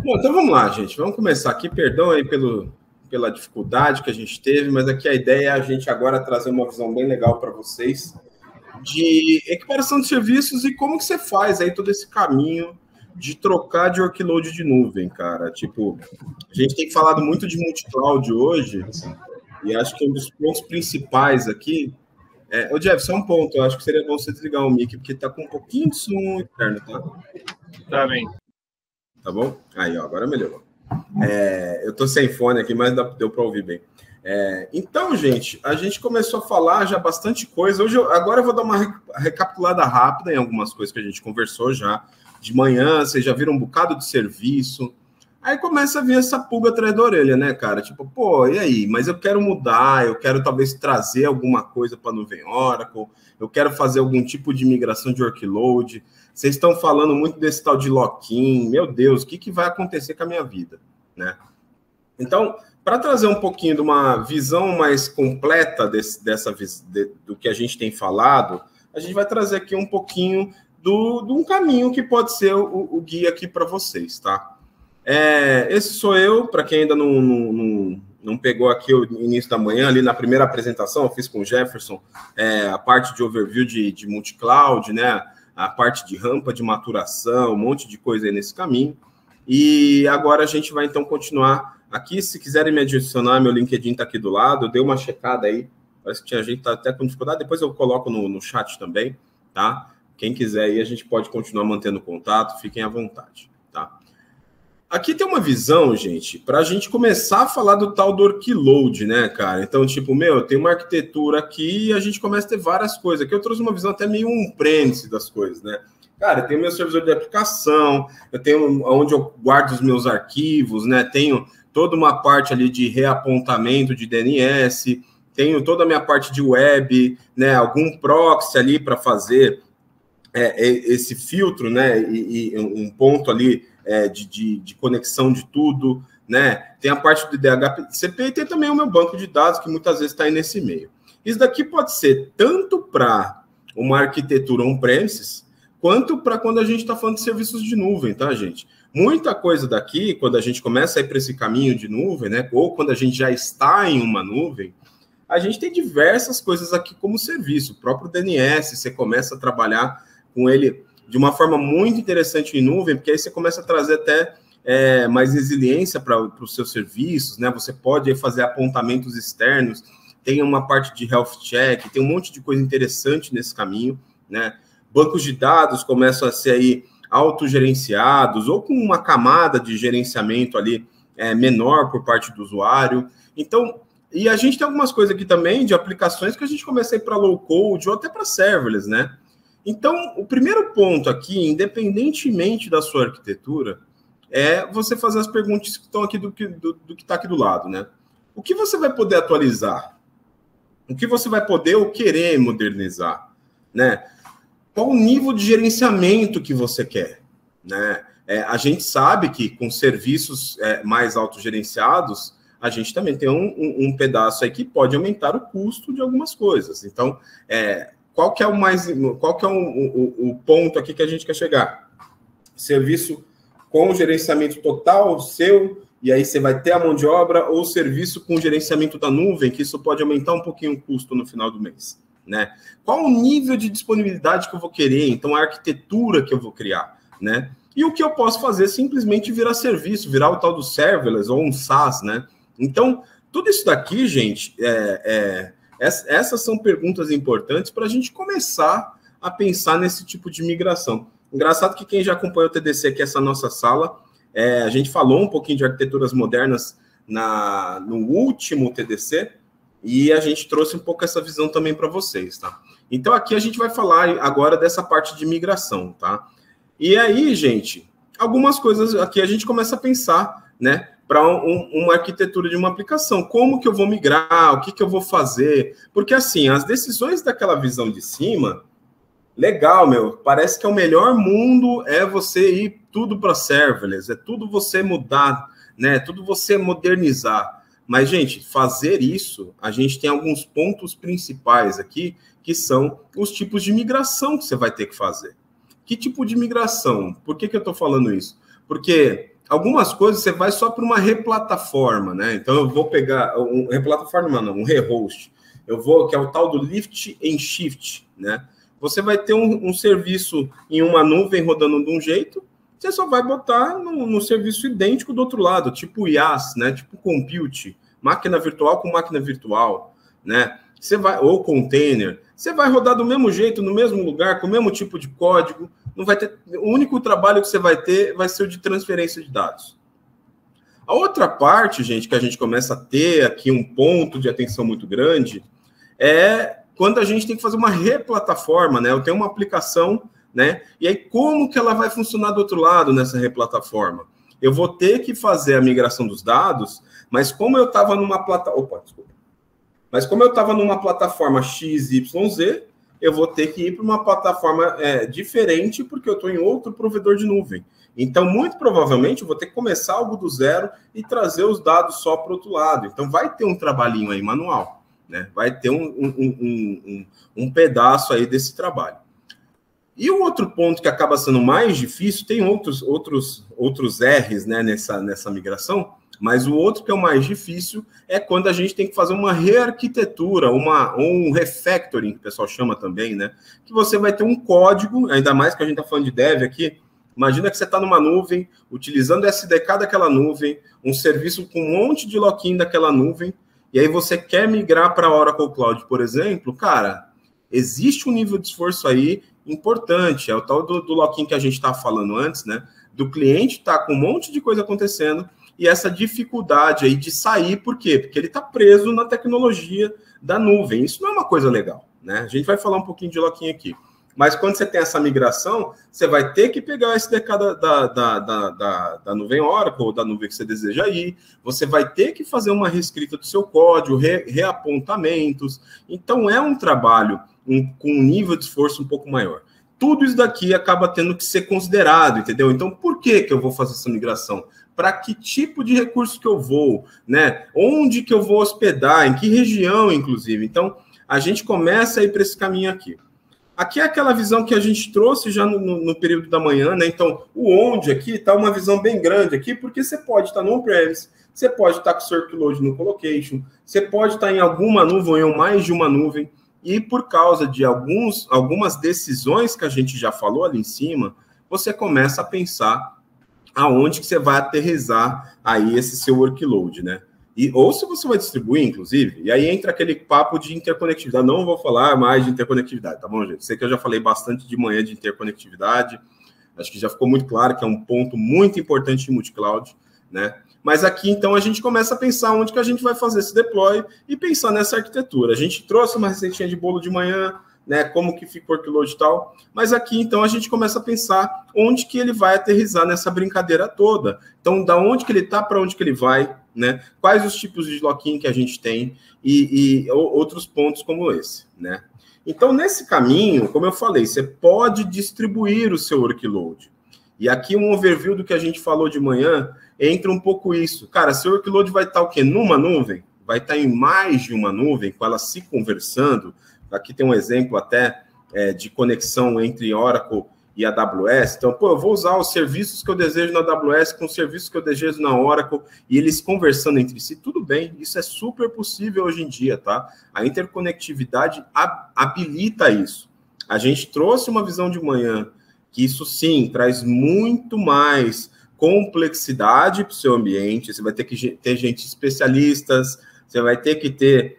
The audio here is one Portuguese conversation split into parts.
Bom, então vamos lá, gente. Vamos começar aqui. Perdão aí pela dificuldade que a gente teve, mas aqui a ideia é a gente agora trazer uma visão bem legal para vocês de equiparação de serviços e como que você faz aí todo esse caminho de trocar de workload de nuvem, cara. Tipo, a gente tem falado muito de multi-cloud hoje e acho que um dos pontos principais aqui ô, Jeff, só um ponto. Eu acho que seria bom você desligar o mic, porque tá com um pouquinho de som interno, tá? Tá bem. Tá bom? Aí, ó, agora melhorou. Eu tô sem fone aqui, mas deu para ouvir bem. Então, gente, a gente começou a falar já bastante coisa. Agora eu vou dar uma recapitulada rápida em algumas coisas que a gente conversou já. De manhã, vocês já viram um bocado de serviço. Aí começa a vir essa pulga atrás da orelha, né, cara? Tipo, pô, e aí? Mas eu quero mudar, eu quero talvez trazer alguma coisa para a nuvem Oracle, eu quero fazer algum tipo de migração de workload. Vocês estão falando muito desse tal de lock-in. Meu Deus, o que vai acontecer com a minha vida, né? Então, para trazer um pouquinho de uma visão mais completa do que a gente tem falado, a gente vai trazer aqui um pouquinho de um caminho que pode ser o guia aqui para vocês, tá? Esse sou eu, para quem ainda não pegou aqui o início da manhã, ali na primeira apresentação, eu fiz com o Jefferson a parte de overview de multi-cloud, né? A parte de rampa de maturação, um monte de coisa aí nesse caminho. E agora a gente vai, então, continuar aqui. Se quiserem me adicionar, meu LinkedIn está aqui do lado, eu dei uma checada aí, parece que tinha gente que está até com dificuldade, depois eu coloco no chat também, tá? Quem quiser aí, a gente pode continuar mantendo contato, fiquem à vontade, tá? Aqui tem uma visão, gente, para a gente começar a falar do tal do workload, né, cara? Então, tipo, tem uma arquitetura aqui e a gente começa a ter várias coisas. Aqui eu trouxe uma visão até meio on-premise das coisas, né? Cara, eu tenho meu servidor de aplicação, eu tenho onde eu guardo os meus arquivos, né? Tenho toda uma parte ali de reapontamento de DNS, tenho toda a minha parte de web, né? Algum proxy ali para fazer esse filtro, né? E um ponto ali de conexão de tudo, né? Tem a parte do DHCP e tem também o meu banco de dados, que muitas vezes está aí nesse meio. Isso daqui pode ser tanto para uma arquitetura on-premises, quanto para quando a gente está falando de serviços de nuvem, tá, gente? Muita coisa daqui, quando a gente começa a ir para esse caminho de nuvem, né? Ou quando a gente já está em uma nuvem, a gente tem diversas coisas aqui como serviço. O próprio DNS, você começa a trabalhar com ele de uma forma muito interessante em nuvem, porque aí você começa a trazer até mais resiliência para os seus serviços, né? Você pode fazer apontamentos externos, tem uma parte de health check, tem um monte de coisa interessante nesse caminho, né? Bancos de dados começam a ser aí autogerenciados ou com uma camada de gerenciamento ali menor por parte do usuário. Então, e a gente tem algumas coisas aqui também de aplicações que a gente começa a ir para low code ou até para serverless, né? Então, o primeiro ponto aqui, independentemente da sua arquitetura, é você fazer as perguntas que estão aqui do que está aqui do lado, né? O que você vai poder atualizar? O que você vai poder ou querer modernizar, né? Qual o nível de gerenciamento que você quer, né? A gente sabe que com serviços mais autogerenciados, a gente também tem um pedaço aí que pode aumentar o custo de algumas coisas. Então, qual que é o ponto aqui que a gente quer chegar? Serviço com gerenciamento total seu, e aí você vai ter a mão de obra, ou serviço com gerenciamento da nuvem, que isso pode aumentar um pouquinho o custo no final do mês, né? Qual o nível de disponibilidade que eu vou querer? Então, a arquitetura que eu vou criar, né? E o que eu posso fazer? Simplesmente virar serviço, virar o tal do serverless ou um SaaS, né? Então, tudo isso daqui, gente, essas são perguntas importantes para a gente começar a pensar nesse tipo de migração. Engraçado que quem já acompanha o TDC aqui, essa nossa sala, a gente falou um pouquinho de arquiteturas modernas no último TDC, e a gente trouxe um pouco essa visão também para vocês, tá? Então, aqui a gente vai falar agora dessa parte de migração, tá? E aí, gente, algumas coisas aqui a gente começa a pensar, né? Para uma arquitetura de uma aplicação. Como que eu vou migrar? O que que eu vou fazer? Porque, assim, as decisões daquela visão de cima, legal, parece que é o melhor mundo você ir tudo para serverless, tudo você mudar, né? Tudo você modernizar. Mas, gente, fazer isso, a gente tem alguns pontos principais aqui, que são os tipos de migração que você vai ter que fazer. Que tipo de migração? Por que eu estou falando isso? Porque algumas coisas você vai só para uma replataforma, né? Então eu vou pegar replataforma, não, um rehost. Eu vou, que é o tal do lift and shift, né? Você vai ter um serviço em uma nuvem rodando de um jeito, você só vai botar no serviço idêntico do outro lado, tipo IaaS, né? Tipo compute, máquina virtual com máquina virtual, né? Você vai, ou container, você vai rodar do mesmo jeito, no mesmo lugar, com o mesmo tipo de código. Não vai ter, o único trabalho que você vai ter vai ser o de transferência de dados. A outra parte, gente, que a gente começa a ter aqui um ponto de atenção muito grande é quando a gente tem que fazer uma replataforma, né? Eu tenho uma aplicação, né? E aí, como que ela vai funcionar do outro lado nessa replataforma? Eu vou ter que fazer a migração dos dados, mas como eu estava numa plataforma XYZ, eu vou ter que ir para uma plataforma diferente, porque eu estou em outro provedor de nuvem. Então, muito provavelmente, eu vou ter que começar algo do zero e trazer os dados só para o outro lado. Então, vai ter um trabalhinho aí manual, né? Vai ter um pedaço aí desse trabalho. E o outro ponto que acaba sendo mais difícil, tem outros R's, né, nessa migração, mas o outro que é o mais difícil é quando a gente tem que fazer uma rearquitetura, um refactoring, que o pessoal chama também, né? Que você vai ter um código, ainda mais que a gente está falando de dev aqui. Imagina que você está numa nuvem, utilizando o SDK daquela nuvem, um serviço com um monte de lock-in daquela nuvem, e aí você quer migrar para a Oracle Cloud, por exemplo, cara, existe um nível de esforço aí importante, é o tal do lock-in que a gente estava falando antes, né? Do cliente estar com um monte de coisa acontecendo e essa dificuldade aí de sair, por quê? Porque ele está preso na tecnologia da nuvem. Isso não é uma coisa legal, né? A gente vai falar um pouquinho de lock-in aqui. Mas quando você tem essa migração, você vai ter que pegar o SDK da nuvem Oracle, ou da nuvem que você deseja ir, você vai ter que fazer uma reescrita do seu código, reapontamentos. Então, é um trabalho com um nível de esforço um pouco maior. Tudo isso daqui acaba tendo que ser considerado, entendeu? Então, por que eu vou fazer essa migração? Para que tipo de recurso que eu vou, né? Onde que eu vou hospedar, em que região, inclusive. Então, a gente começa a ir para esse caminho aqui. Aqui é aquela visão que a gente trouxe já no período da manhã, né? Então, o onde aqui está uma visão bem grande aqui, porque você pode estar no on-premise, você pode estar com o seu workload no colocation, você pode estar em alguma nuvem ou mais de uma nuvem, e por causa de algumas decisões que a gente já falou ali em cima, você começa a pensar aonde que você vai aterrissar aí esse seu workload, né? Ou se você vai distribuir, inclusive, e aí entra aquele papo de interconectividade. Não vou falar mais de interconectividade, tá bom, gente? Sei que eu já falei bastante de manhã de interconectividade, acho que já ficou muito claro que é um ponto muito importante em multicloud, né? Mas aqui, então, a gente começa a pensar onde que a gente vai fazer esse deploy e pensar nessa arquitetura. A gente trouxe uma receitinha de bolo de manhã, né? Como que fica o workload e tal, mas aqui, então, a gente começa a pensar onde que ele vai aterrissar nessa brincadeira toda. Então, da onde que ele está para onde que ele vai, né? Quais os tipos de lock-in que a gente tem e outros pontos como esse, né? Então, nesse caminho, como eu falei, você pode distribuir o seu workload. E aqui um overview do que a gente falou de manhã, entra um pouco isso. Cara, seu workload vai estar o quê? Numa nuvem? Vai estar em mais de uma nuvem, com elas se conversando. Aqui tem um exemplo até de conexão entre Oracle e AWS. Então, eu vou usar os serviços que eu desejo na AWS com os serviços que eu desejo na Oracle e eles conversando entre si. Tudo bem, isso é super possível hoje em dia, tá? A interconectividade habilita isso. A gente trouxe uma visão de manhã que isso, sim, traz muito mais complexidade para o seu ambiente. Você vai ter que ter gente especialistas, você vai ter que ter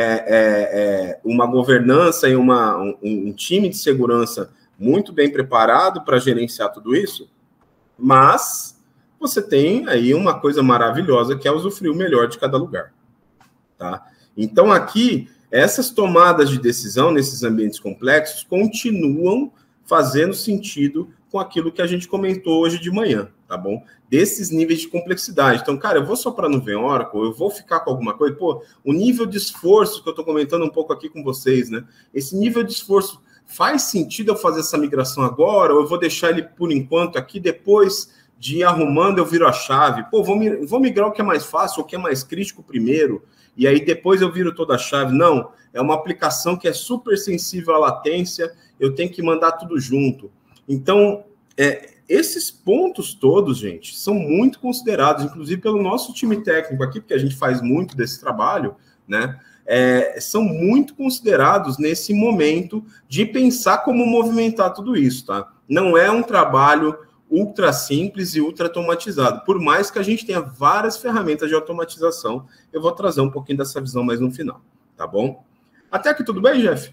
uma governança e um time de segurança muito bem preparado para gerenciar tudo isso, mas você tem aí uma coisa maravilhosa que é usufruir o melhor de cada lugar, tá? Então, aqui, essas tomadas de decisão nesses ambientes complexos continuam fazendo sentido com aquilo que a gente comentou hoje de manhã, tá bom? Desses níveis de complexidade. Então, cara, eu vou só para a nuvem Oracle, eu vou ficar com alguma coisa, o nível de esforço que eu estou comentando um pouco aqui com vocês, né? Esse nível de esforço, faz sentido eu fazer essa migração agora, ou eu vou deixar ele por enquanto aqui, depois de ir arrumando eu viro a chave? Vou migrar o que é mais fácil, o que é mais crítico primeiro, e aí depois eu viro toda a chave. Não, é uma aplicação que é super sensível à latência, eu tenho que mandar tudo junto. Então, esses pontos todos, gente, são muito considerados, inclusive pelo nosso time técnico aqui, porque a gente faz muito desse trabalho, né? São muito considerados nesse momento de pensar como movimentar tudo isso, tá? Não é um trabalho ultra simples e ultra automatizado, por mais que a gente tenha várias ferramentas de automatização. Eu vou trazer um pouquinho dessa visão mais no final, tá bom? Até aqui tudo bem, Jeff?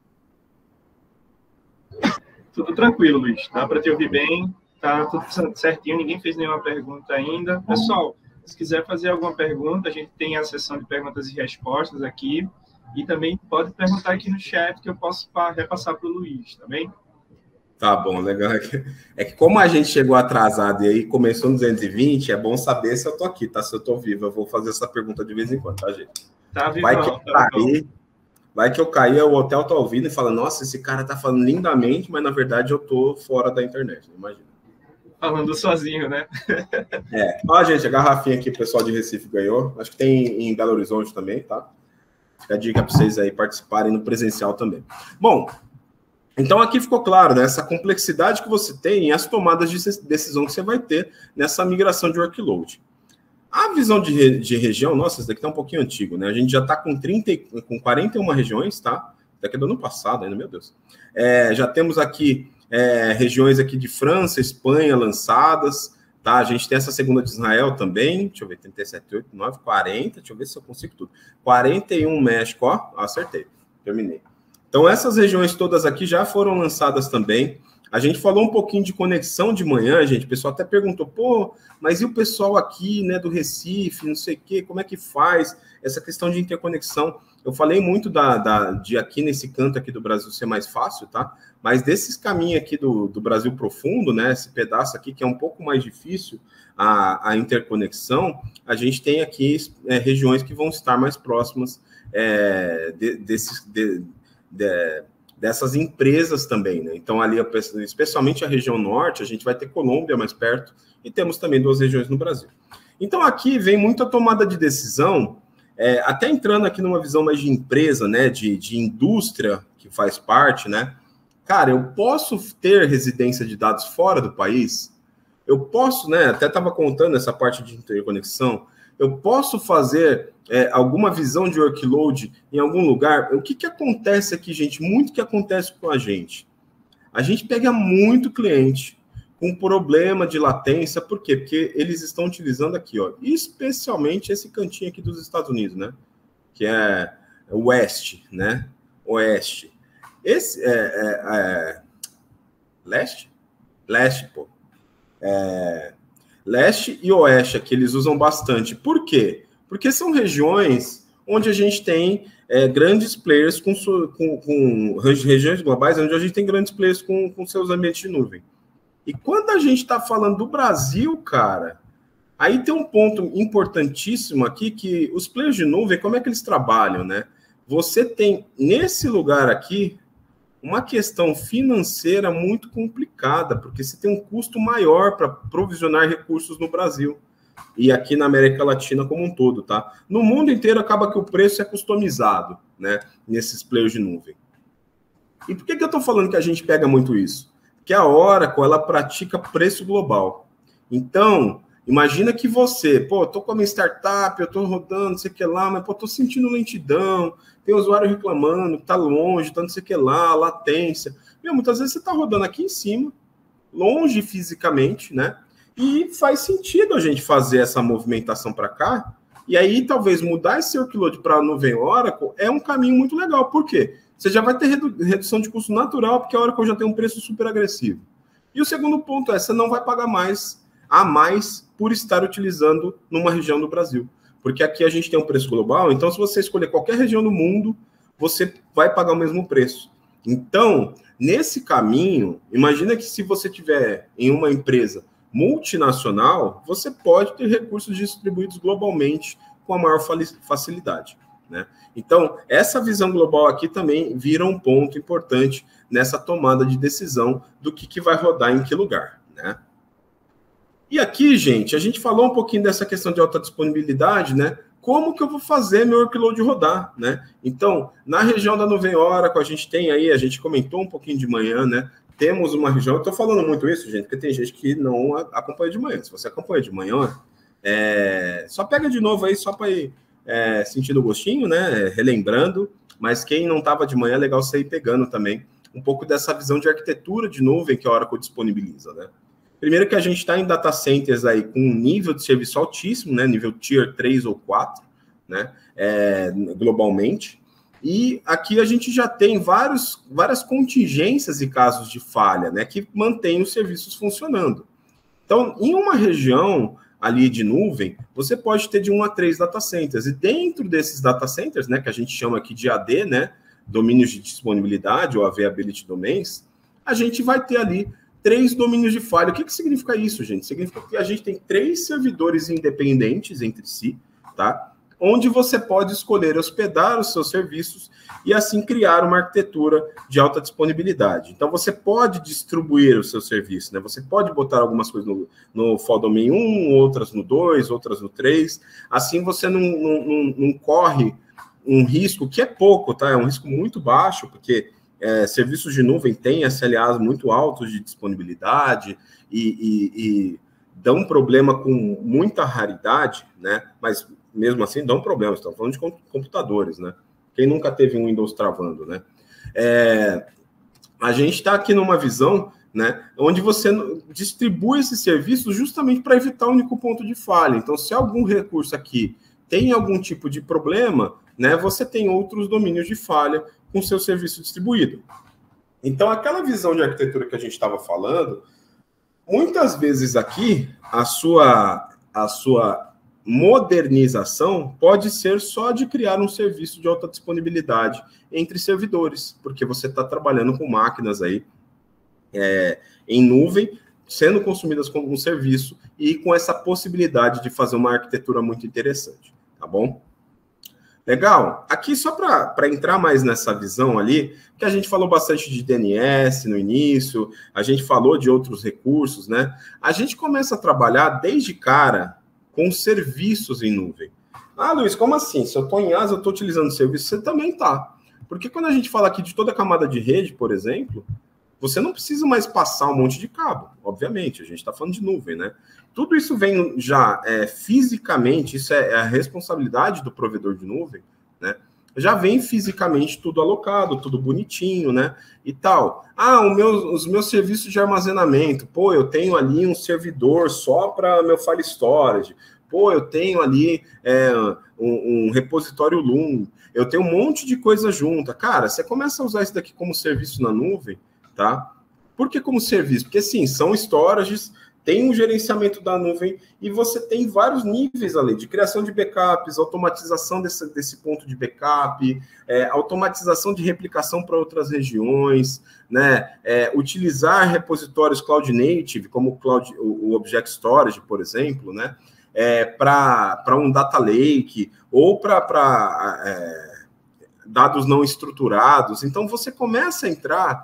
Tudo tranquilo, Luiz. Dá para te ouvir bem, tá tudo certinho, ninguém fez nenhuma pergunta ainda. Pessoal, se quiser fazer alguma pergunta, a gente tem a sessão de perguntas e respostas aqui, e também pode perguntar aqui no chat que eu posso repassar para o Luiz, tá bem? Tá bom, legal. É que como a gente chegou atrasado e aí começou no 220, é bom saber se eu tô aqui, tá? Se eu tô vivo, eu vou fazer essa pergunta de vez em quando, tá, gente? Tá vivo, vai que eu caí, o hotel tá ouvindo e fala, nossa, esse cara tá falando lindamente, mas na verdade eu tô fora da internet, imagina. Falando sozinho, né? Ó, gente, a garrafinha aqui, o pessoal de Recife ganhou. Acho que tem em Belo Horizonte também, tá? Fica a dica para vocês aí participarem no presencial também. Bom, então aqui ficou claro, né? Essa complexidade que você tem e as tomadas de decisão que você vai ter nessa migração de workload. A visão de região, nossa, esse daqui tá um pouquinho antigo, né? A gente já tá com 41 regiões, tá? Daqui do ano passado ainda, meu Deus. Já temos aqui regiões aqui de França, Espanha lançadas, tá? A gente tem essa segunda de Israel também, deixa eu ver, 37, 8, 9, 40, deixa eu ver se eu consigo tudo. 41 México, ó, acertei, terminei. Então, essas regiões todas aqui já foram lançadas também. A gente falou um pouquinho de conexão de manhã, gente. O pessoal até perguntou, pô, mas e o pessoal aqui, né, do Recife, não sei o quê, como é que faz essa questão de interconexão? Eu falei muito de aqui nesse canto aqui do Brasil ser mais fácil, tá? Mas desses caminhos aqui do Brasil profundo, né, esse pedaço aqui que é um pouco mais difícil a interconexão, a gente tem aqui regiões que vão estar mais próximas dessas empresas também, né? Então, ali, especialmente a região norte, a gente vai ter Colômbia mais perto e temos também 2 regiões no Brasil. Então, aqui vem muita tomada de decisão, até entrando aqui numa visão mais de empresa, né? De indústria, que faz parte, né? Cara, eu posso ter residência de dados fora do país? Eu posso, né? Até estava contando essa parte de interconexão. Eu posso fazer alguma visão de workload em algum lugar? O que acontece aqui, gente? Muito que acontece com a gente. A gente pega muito cliente com problema de latência. Por quê? Porque eles estão utilizando aqui, ó, especialmente esse cantinho aqui dos Estados Unidos, né? Que é West, né? Oeste. Esse Leste? Leste, pô. Leste e Oeste aqui eles usam bastante. Por quê? Porque são regiões onde a gente tem grandes players com regiões globais, onde a gente tem grandes players com seus ambientes de nuvem. E quando a gente está falando do Brasil, cara, aí tem um ponto importantíssimo aqui, que os players de nuvem, como é que eles trabalham, né? Você tem, nesse lugar aqui, uma questão financeira muito complicada, porque você tem um custo maior para provisionar recursos no Brasil e aqui na América Latina como um todo, tá? No mundo inteiro acaba que o preço é customizado, né, nesses players de nuvem. E por que eu estou falando que a gente pega muito isso? Porque a Oracle, ela pratica preço global. Então, imagina que você, pô, eu tô com a minha startup, eu tô rodando, não sei o que lá, mas, pô, tô sentindo lentidão, tem usuário reclamando, tá longe, tá não sei o que lá, latência. Meu, muitas vezes você tá rodando aqui em cima, longe fisicamente, né? E faz sentido a gente fazer essa movimentação para cá, e aí talvez mudar esse workload para a nuvem Oracle é um caminho muito legal. Por quê? Você já vai ter redução de custo natural, porque a Oracle já tem um preço super agressivo. E o segundo ponto você não vai pagar mais por estar utilizando numa região do Brasil. Porque aqui a gente tem um preço global, então se você escolher qualquer região do mundo, você vai pagar o mesmo preço. Então, nesse caminho, imagina que se você tiver em uma empresa multinacional, você pode ter recursos distribuídos globalmente com a maior facilidade, né? Então, essa visão global aqui também vira um ponto importante nessa tomada de decisão do que vai rodar em que lugar, né? E aqui, gente, a gente falou um pouquinho dessa questão de alta disponibilidade, né? Como que eu vou fazer meu workload rodar, né? Então, na região da nuvem Oracle, a gente tem aí, a gente comentou um pouquinho de manhã, né? temos uma região, eu estou falando muito isso, gente, porque tem gente que não acompanha de manhã. Se você acompanha de manhã, só pega de novo aí, só para ir sentindo o gostinho, né? Relembrando, mas quem não estava de manhã, é legal você ir pegando também um pouco dessa visão de arquitetura de nuvem que a Oracle disponibiliza, né? Primeiro que a gente está em data centers aí com um nível de serviço altíssimo, né? Nível Tier 3 ou 4, né? Globalmente. E aqui a gente já tem várias contingências e casos de falha, né, que mantêm os serviços funcionando. Então, em uma região ali de nuvem, você pode ter de 1 a 3 data centers. E dentro desses data centers, né, que a gente chama aqui de AD, né, domínios de disponibilidade ou Availability Domains, a gente vai ter ali 3 domínios de falha. O que significa isso, gente? Significa que a gente tem 3 servidores independentes entre si, tá? Onde você pode escolher hospedar os seus serviços e assim criar uma arquitetura de alta disponibilidade. Então, você pode distribuir o seu serviço, né? Você pode botar algumas coisas no Fall Domain 1, outras no 2, outras no 3. Assim, você não corre um risco, que é pouco, tá? É um risco muito baixo, porque serviços de nuvem têm SLAs muito altos de disponibilidade e dão problema com muita raridade, né? Mas mesmo assim, dão problema. Estamos falando de computadores, né? Quem nunca teve um Windows travando, né? A gente está aqui numa visão, né, onde você distribui esses serviços justamente para evitar o único ponto de falha. Então, se algum recurso aqui tem algum tipo de problema, né, você tem outros domínios de falha com seu serviço distribuído. Então, aquela visão de arquitetura que a gente estava falando, muitas vezes aqui, a sua modernização pode ser só de criar um serviço de alta disponibilidade entre servidores, porque você está trabalhando com máquinas aí em nuvem, sendo consumidas como um serviço e com essa possibilidade de fazer uma arquitetura muito interessante, tá bom? Legal. Aqui, só para entrar mais nessa visão ali, que a gente falou bastante de DNS no início, a gente falou de outros recursos, né? A gente começa a trabalhar desde cara com serviços em nuvem. Ah, Luiz, como assim? Se eu estou em ASA, eu estou utilizando serviço, você também está. Porque quando a gente fala aqui de toda a camada de rede, por exemplo, você não precisa mais passar um monte de cabo, obviamente, a gente está falando de nuvem, né? Tudo isso vem já fisicamente, isso é a responsabilidade do provedor de nuvem, né? Já vem fisicamente tudo alocado, tudo bonitinho, né? E tal. Ah, os meus serviços de armazenamento. Pô, eu tenho ali um servidor só para meu file storage. Pô, eu tenho ali um repositório Loom. Eu tenho um monte de coisa junta. Cara, você começa a usar isso daqui como serviço na nuvem, tá? Por que como serviço? Porque, sim, são storages, tem um gerenciamento da nuvem e você tem vários níveis ali de criação de backups, automatização desse ponto de backup, automatização de replicação para outras regiões, né? Utilizar repositórios Cloud Native, como o Object Storage, por exemplo, né? Para um data lake ou para dados não estruturados. Então, você começa a entrar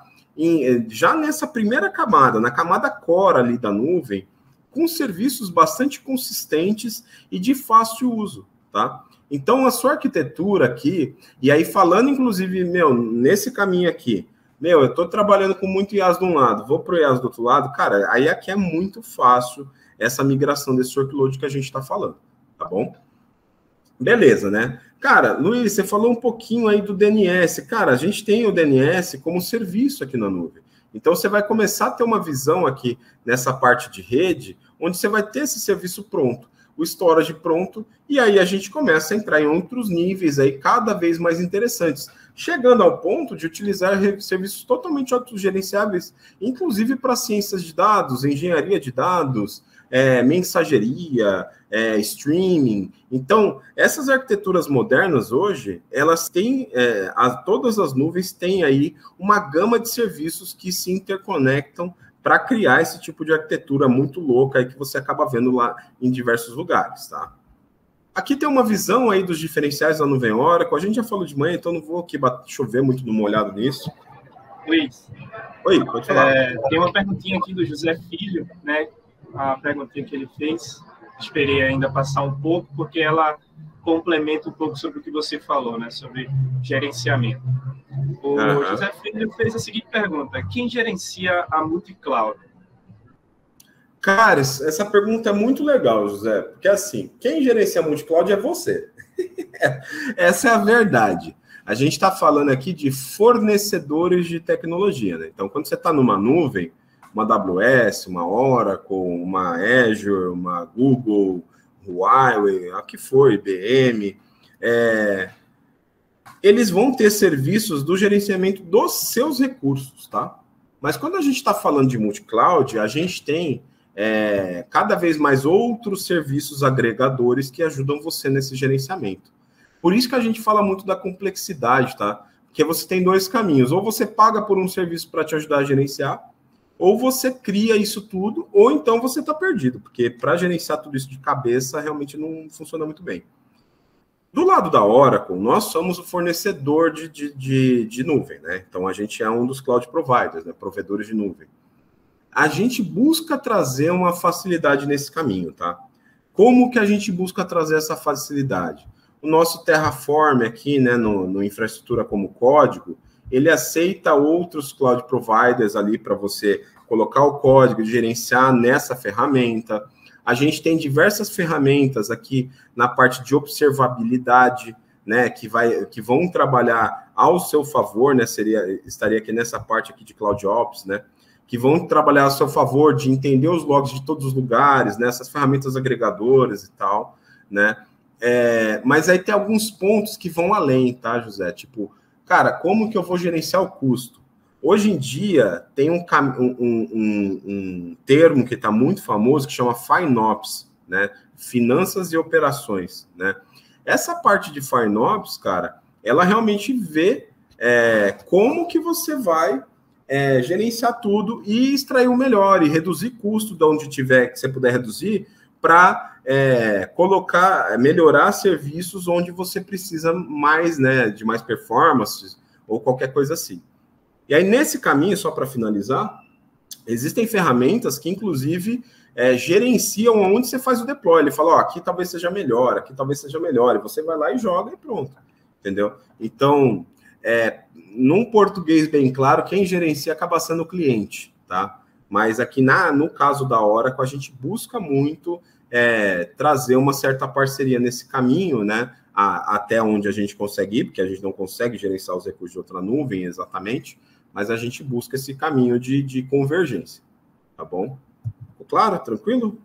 já nessa primeira camada, na camada core ali da nuvem, com serviços bastante consistentes e de fácil uso, tá? Então, a sua arquitetura aqui, e aí falando, inclusive, nesse caminho aqui, eu estou trabalhando com muito IaaS de um lado, vou para o IaaS do outro lado, cara, aí aqui é muito fácil essa migração desse workload que a gente está falando, tá bom? Beleza, né? Cara, Luiz, você falou um pouquinho aí do DNS. Cara, a gente tem o DNS como serviço aqui na nuvem. Então, você vai começar a ter uma visão aqui nessa parte de rede, onde você vai ter esse serviço pronto, o storage pronto, e aí a gente começa a entrar em outros níveis aí cada vez mais interessantes, chegando ao ponto de utilizar serviços totalmente autogerenciáveis, inclusive para ciências de dados, engenharia de dados, mensageria, streaming. Então, essas arquiteturas modernas hoje, elas têm, todas as nuvens têm aí uma gama de serviços que se interconectam para criar esse tipo de arquitetura muito louca aí que você acaba vendo lá em diversos lugares, tá? Aqui tem uma visão aí dos diferenciais da nuvem Oracle. A gente já falou de manhã, então não vou aqui chover muito no molhado nisso. Luiz. Oi, pode falar. Tem uma perguntinha aqui do José Filho, né? A perguntinha que ele fez, esperei ainda passar um pouco, porque ela complementa um pouco sobre o que você falou, né? Sobre gerenciamento. O José Filho fez a seguinte pergunta: quem gerencia a multi-cloud? Cara, essa pergunta é muito legal, José, porque assim, quem gerencia a multi-cloud é você. Essa é a verdade. A gente está falando aqui de fornecedores de tecnologia, né? Então, quando você está numa nuvem, uma AWS, uma Oracle, uma Azure, uma Google, Huawei, a que for, IBM, eles vão ter serviços do gerenciamento dos seus recursos, tá? Mas quando a gente está falando de multi-cloud, a gente tem cada vez mais outros serviços agregadores que ajudam você nesse gerenciamento. Por isso que a gente fala muito da complexidade, tá? Porque você tem dois caminhos. Ou você paga por um serviço para te ajudar a gerenciar, ou você cria isso tudo, ou então você está perdido, porque para gerenciar tudo isso de cabeça realmente não funciona muito bem. Do lado da Oracle, nós somos o fornecedor de nuvem, né? Então a gente é um dos cloud providers, né? Provedores de nuvem. A gente busca trazer uma facilidade nesse caminho, tá? Como que a gente busca trazer essa facilidade? O nosso Terraform aqui, né, no infraestrutura como código, ele aceita outros cloud providers ali para você colocar o código e gerenciar nessa ferramenta. A gente tem diversas ferramentas aqui na parte de observabilidade, né, que vão trabalhar ao seu favor, né, estaria aqui nessa parte aqui de CloudOps, né, que vão trabalhar a seu favor de entender os logs de todos os lugares, né, essas ferramentas agregadoras e tal, né. Mas aí tem alguns pontos que vão além, tá, José? Tipo, cara, como que eu vou gerenciar o custo? Hoje em dia, tem um termo que está muito famoso que chama FinOps, né? Finanças e operações, né? Essa parte de FinOps, cara, ela realmente vê como que você vai gerenciar tudo e extrair o melhor e reduzir custo de onde tiver que você puder reduzir para melhorar serviços onde você precisa mais, né, de mais performance ou qualquer coisa assim. E aí, nesse caminho, só para finalizar, existem ferramentas que, inclusive, gerenciam onde você faz o deploy. Ele fala, aqui talvez seja melhor, aqui talvez seja melhor, e você vai lá e joga e pronto, entendeu? Então, num português bem claro, quem gerencia acaba sendo o cliente, tá? Mas aqui, no caso da Oracle, a gente busca muito trazer uma certa parceria nesse caminho, né? Até onde a gente consegue ir, porque a gente não consegue gerenciar os recursos de outra nuvem exatamente, mas a gente busca esse caminho de convergência, tá bom? Ficou claro? Tranquilo?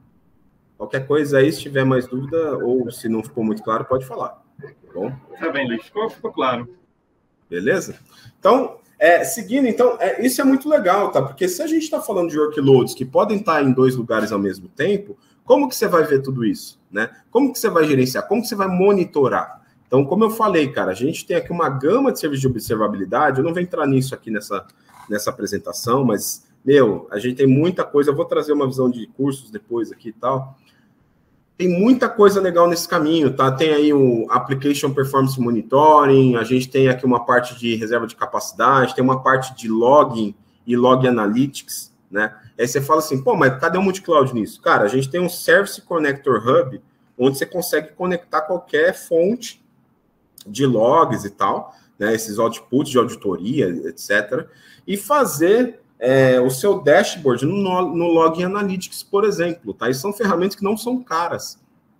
Qualquer coisa aí, se tiver mais dúvida, ou se não ficou muito claro, pode falar, tá bom? Tá bem, Luiz, ficou claro. Beleza? Então, seguindo, então, isso é muito legal, tá? Porque se a gente está falando de workloads que podem estar em dois lugares ao mesmo tempo, como que você vai ver tudo isso, né? Como que você vai gerenciar? Como que você vai monitorar? Então, como eu falei, cara, a gente tem aqui uma gama de serviços de observabilidade, eu não vou entrar nisso aqui nessa apresentação, mas, a gente tem muita coisa, eu vou trazer uma visão de cursos depois aqui e tal. Tem muita coisa legal nesse caminho, tá? Tem aí o Application Performance Monitoring, a gente tem aqui uma parte de reserva de capacidade, tem uma parte de logging e log analytics, né? Aí você fala assim, mas cadê o multi-cloud nisso? Cara, a gente tem um Service Connector Hub, onde você consegue conectar qualquer fonte de logs e tal, né? Esses outputs de auditoria, etc. E fazer o seu dashboard no Log Analytics, por exemplo, tá? E são ferramentas que não são caras.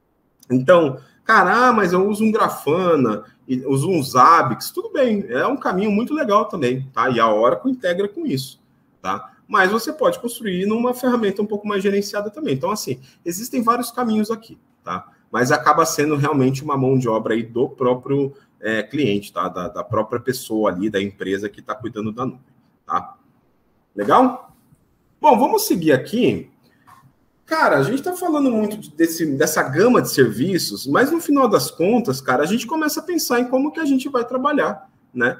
Então, cara, mas eu uso um Grafana, uso um Zabbix, tudo bem, é um caminho muito legal também, tá? E a Oracle integra com isso, tá? Mas você pode construir numa ferramenta um pouco mais gerenciada também. Então, assim, existem vários caminhos aqui, tá? Mas acaba sendo realmente uma mão de obra aí do próprio cliente, tá? Da própria pessoa ali, da empresa que está cuidando da nuvem, tá? Legal? Bom, vamos seguir aqui. Cara, a gente está falando muito dessa gama de serviços, mas no final das contas, cara, a gente começa a pensar em como que a gente vai trabalhar, né?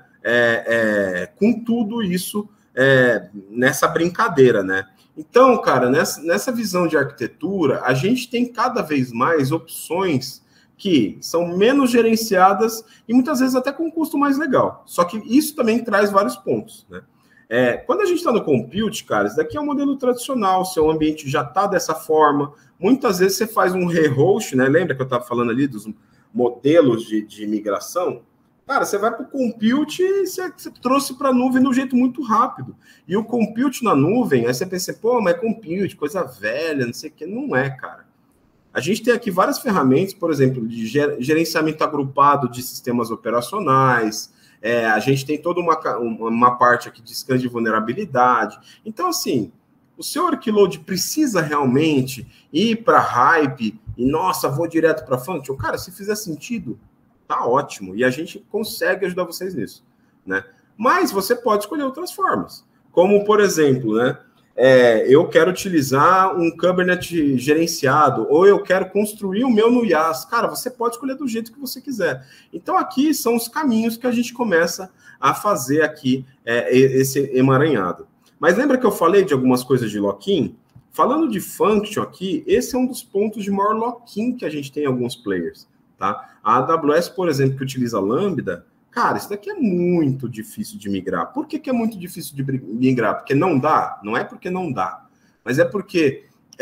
Com tudo isso nessa brincadeira, né? Então, cara, nessa visão de arquitetura, a gente tem cada vez mais opções que são menos gerenciadas e muitas vezes até com um custo mais legal. Só que isso também traz vários pontos, né? Quando a gente está no compute, cara, isso daqui é um modelo tradicional, seu ambiente já está dessa forma. Muitas vezes você faz um rehost, né? Lembra que eu estava falando ali dos modelos de migração, cara, você vai para o compute e você trouxe para a nuvem de um jeito muito rápido. E o compute na nuvem, aí você pensa, pô, mas compute, coisa velha, não sei o que. Não é, cara. A gente tem aqui várias ferramentas, por exemplo, de gerenciamento agrupado de sistemas operacionais, a gente tem toda uma parte aqui de scan de vulnerabilidade. Então, assim, o seu workload precisa realmente ir para hype e, nossa, vou direto para function? Cara, se fizer sentido, tá ótimo. E a gente consegue ajudar vocês nisso, né? Mas você pode escolher outras formas. Como, por exemplo, né? Eu quero utilizar um Kubernetes gerenciado, ou eu quero construir o meu no IaaS. Cara, você pode escolher do jeito que você quiser. Então, aqui são os caminhos que a gente começa a fazer aqui esse emaranhado. Mas lembra que eu falei de algumas coisas de lock-in? Falando de function aqui, esse é um dos pontos de maior lock-in que a gente tem em alguns players, tá? A AWS, por exemplo, que utiliza Lambda, cara, isso daqui é muito difícil de migrar. Por que é muito difícil de migrar? Porque não dá? Não é porque não dá, mas é porque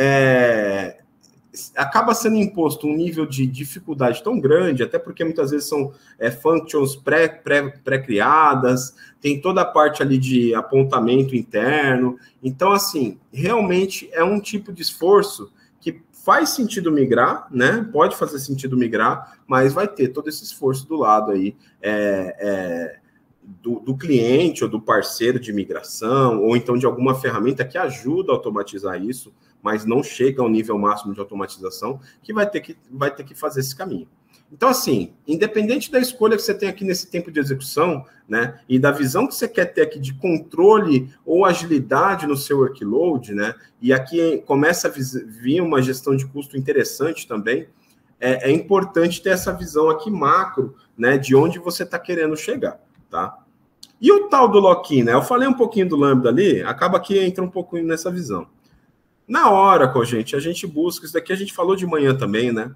acaba sendo imposto um nível de dificuldade tão grande, até porque muitas vezes são functions pré-criadas, tem toda a parte ali de apontamento interno. Então, assim, realmente é um tipo de esforço que faz sentido migrar, né? Pode fazer sentido migrar, mas vai ter todo esse esforço do lado aí do cliente ou do parceiro de migração, ou então de alguma ferramenta que ajuda a automatizar isso, mas não chega ao nível máximo de automatização, que vai ter que fazer esse caminho. Então, assim, independente da escolha que você tem aqui nesse tempo de execução, né, e da visão que você quer ter aqui de controle ou agilidade no seu workload, né, e aqui começa a vir uma gestão de custo interessante também, é importante ter essa visão aqui macro, né, de onde você está querendo chegar, tá? E o tal do lock-in, né? Eu falei um pouquinho do Lambda ali, acaba que entra um pouquinho nessa visão. Na Oracle, gente, a gente busca, isso daqui a gente falou de manhã também, né?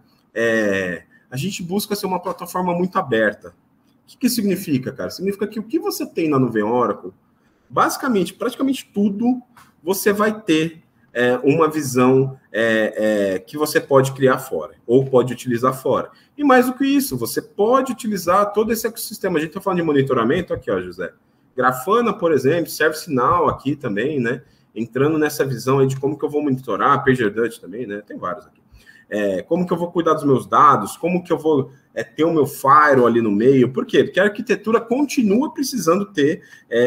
A gente busca ser uma plataforma muito aberta. O que significa, cara? Significa que o que você tem na nuvem Oracle, basicamente, praticamente tudo, você vai ter uma visão que você pode criar fora, ou pode utilizar fora. E mais do que isso, você pode utilizar todo esse ecossistema. A gente está falando de monitoramento aqui, ó, José. Grafana, por exemplo, ServiceNow aqui também, né? Entrando nessa visão aí de como que eu vou monitorar, PagerDuty também, né? Tem vários aqui. Como que eu vou cuidar dos meus dados, como que eu vou ter o meu firewall ali no meio. Por quê? Porque a arquitetura continua precisando ter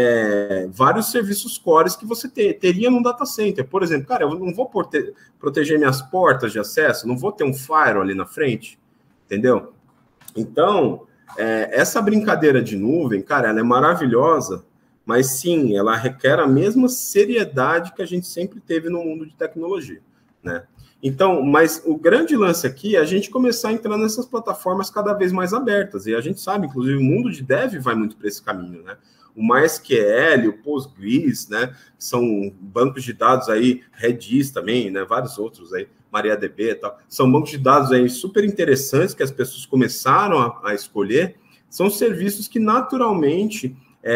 vários serviços cores que você teria num data center. Por exemplo, cara, eu não vou proteger minhas portas de acesso, não vou ter um firewall ali na frente, entendeu? Então, essa brincadeira de nuvem, cara, ela é maravilhosa, mas sim, ela requer a mesma seriedade que a gente sempre teve no mundo de tecnologia, né? Então, mas o grande lance aqui é a gente começar a entrar nessas plataformas cada vez mais abertas, e a gente sabe, inclusive, o mundo de dev vai muito para esse caminho, né? O MySQL, o Postgres, né? São bancos de dados aí, Redis também, né? Vários outros aí, MariaDB e tal. São bancos de dados aí super interessantes que as pessoas começaram a escolher. São serviços que, naturalmente,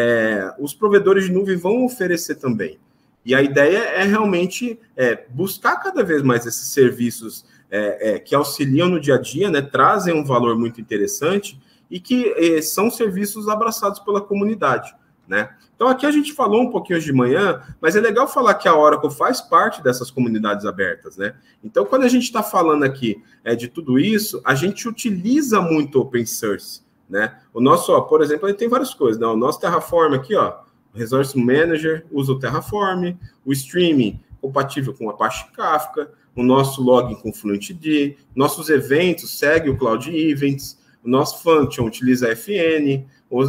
os provedores de nuvem vão oferecer também. E a ideia é realmente buscar cada vez mais esses serviços que auxiliam no dia a dia, né, trazem um valor muito interessante e que são serviços abraçados pela comunidade, né? Então, aqui a gente falou um pouquinho hoje de manhã, mas é legal falar que a Oracle faz parte dessas comunidades abertas, né? Então, quando a gente está falando aqui de tudo isso, a gente utiliza muito open source, né? O nosso, por exemplo, ele tem várias coisas, né? O nosso Terraform aqui, ó, Resource Manager usa o Terraform, o streaming compatível com Apache Kafka, o nosso login com Fluentd, nossos eventos seguem o Cloud Events, o nosso Function utiliza a FN,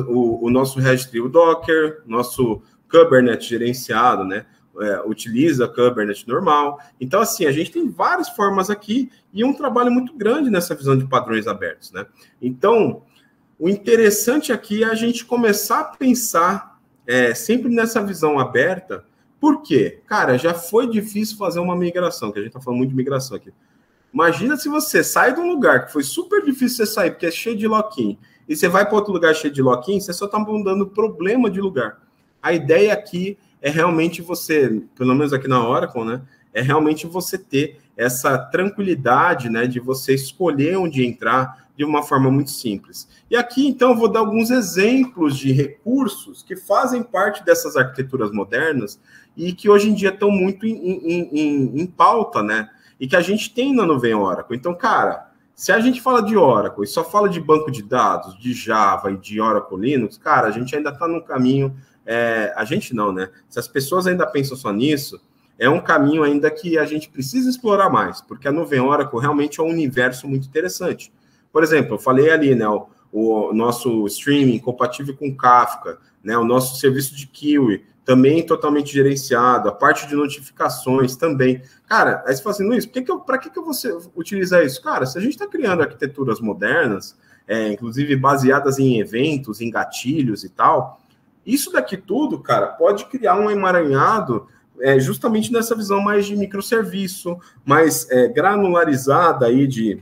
o nosso registry o Docker, nosso Kubernetes gerenciado, né, utiliza Kubernetes normal. Então, assim, a gente tem várias formas aqui e um trabalho muito grande nessa visão de padrões abertos, né? Então, o interessante aqui é a gente começar a pensar sempre nessa visão aberta. Por quê? Cara, já foi difícil fazer uma migração, que a gente está falando muito de migração aqui. Imagina se você sai de um lugar que foi super difícil você sair, porque é cheio de lock-in, e você vai para outro lugar cheio de lock-in, você só está dando problema de lugar. A ideia aqui é realmente você, pelo menos aqui na Oracle, né, é realmente você ter essa tranquilidade, né, de você escolher onde entrar de uma forma muito simples. E aqui, então, eu vou dar alguns exemplos de recursos que fazem parte dessas arquiteturas modernas e que hoje em dia estão muito em pauta, né, e que a gente tem na nuvem Oracle. Então, cara, se a gente fala de Oracle e só fala de banco de dados, de Java e de Oracle Linux, cara, a gente ainda está no caminho... a gente não, né? Se as pessoas ainda pensam só nisso, é um caminho ainda que a gente precisa explorar mais, porque a nuvem Oracle realmente é um universo muito interessante. Por exemplo, eu falei ali, né, o nosso streaming compatível com Kafka, né, o nosso serviço de Kiwi também totalmente gerenciado, a parte de notificações também. Cara, aí você fala assim, Luiz, para que eu vou utilizar isso? Cara, se a gente está criando arquiteturas modernas, inclusive baseadas em eventos, em gatilhos e tal, isso daqui tudo, cara, pode criar um emaranhado justamente nessa visão mais de microserviço, mais granularizada aí de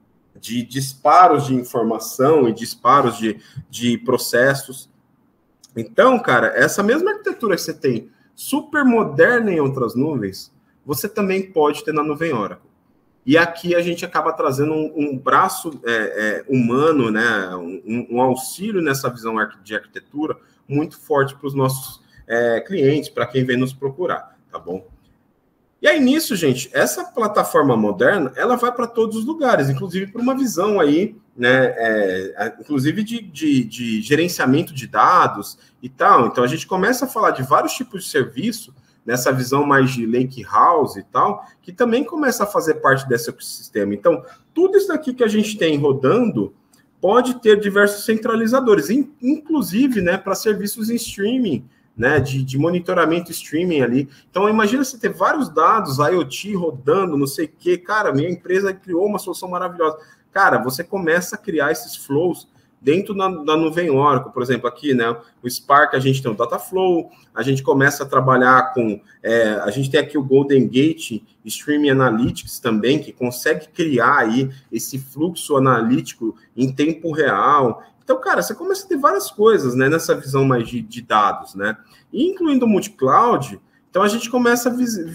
disparos de informação e disparos de processos. Então, cara, essa mesma arquitetura que você tem super moderna em outras nuvens, você também pode ter na nuvem Oracle. E aqui a gente acaba trazendo um braço humano, né, um auxílio nessa visão de arquitetura muito forte para os nossos clientes, para quem vem nos procurar, tá bom? E aí, nisso, gente, essa plataforma moderna, ela vai para todos os lugares, inclusive para uma visão aí, né, inclusive de gerenciamento de dados e tal. Então, a gente começa a falar de vários tipos de serviço, nessa visão mais de lake house e tal, que também começa a fazer parte desse ecossistema. Então, tudo isso daqui que a gente tem rodando pode ter diversos centralizadores, inclusive, né, para serviços em streaming, né, de monitoramento streaming ali. Então, imagina você ter vários dados, IoT rodando, não sei o quê. Cara, minha empresa criou uma solução maravilhosa. Cara, você começa a criar esses flows dentro da nuvem Oracle, por exemplo, aqui, né, o Spark, a gente tem o Dataflow, a gente começa a trabalhar com... a gente tem aqui o Golden Gate Streaming Analytics também, que consegue criar aí esse fluxo analítico em tempo real. Então, cara, você começa a ter várias coisas, né, nessa visão mais de dados, né? E incluindo o multi-cloud, então a gente começa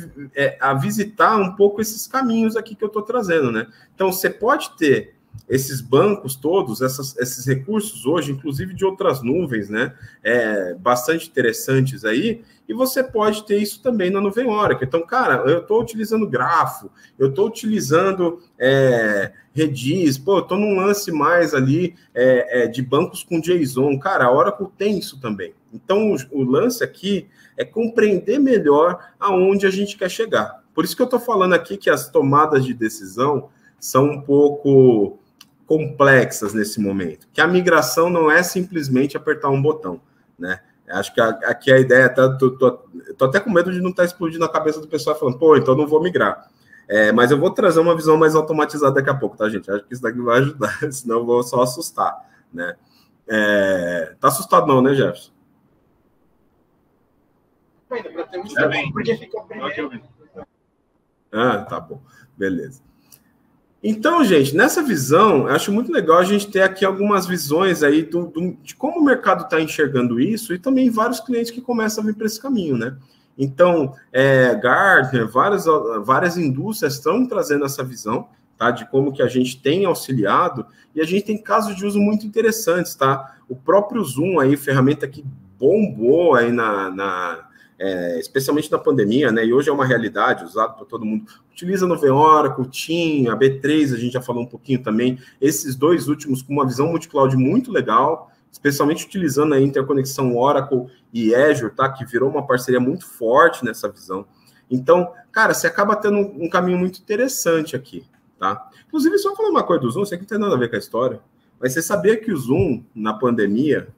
a visitar um pouco esses caminhos aqui que eu estou trazendo, né? Então, você pode ter esses bancos todos, esses recursos hoje, inclusive de outras nuvens, né? Bastante interessantes aí, e você pode ter isso também na nuvem Oracle. Então, cara, eu estou utilizando Grafo, eu estou utilizando Redis, eu estou num lance mais ali de bancos com JSON. Cara, a Oracle tem isso também. Então, o lance aqui é compreender melhor aonde a gente quer chegar. Por isso que eu estou falando aqui que as tomadas de decisão são um pouco complexas nesse momento, que a migração não é simplesmente apertar um botão, né? Acho que aqui a ideia, tô até com medo de não estar explodindo a cabeça do pessoal falando, pô, então não vou migrar. Mas eu vou trazer uma visão mais automatizada daqui a pouco, tá, gente? Acho que isso daqui vai ajudar, senão eu vou só assustar, né? Tá assustado não, né, Jefferson? Porque ficou primeiro. Tá bom, beleza. Então, gente, nessa visão, eu acho muito legal a gente ter aqui algumas visões aí de como o mercado está enxergando isso e também vários clientes que começam a vir para esse caminho, né? Então, Gartner, várias indústrias estão trazendo essa visão, tá? De como que a gente tem auxiliado e a gente tem casos de uso muito interessantes, tá? O próprio Zoom aí, ferramenta que bombou aí especialmente na pandemia, né? E hoje é uma realidade, usado por todo mundo. Utiliza a nuvem Oracle, o Team, a B3, a gente já falou um pouquinho também. Esses dois últimos com uma visão multi-cloud muito legal, especialmente utilizando a interconexão Oracle e Azure, tá? Que virou uma parceria muito forte nessa visão. Então, cara, você acaba tendo um caminho muito interessante aqui, tá? Inclusive, só falar uma coisa do Zoom, sei que não tem nada a ver com a história, mas você sabia que o Zoom, na pandemia,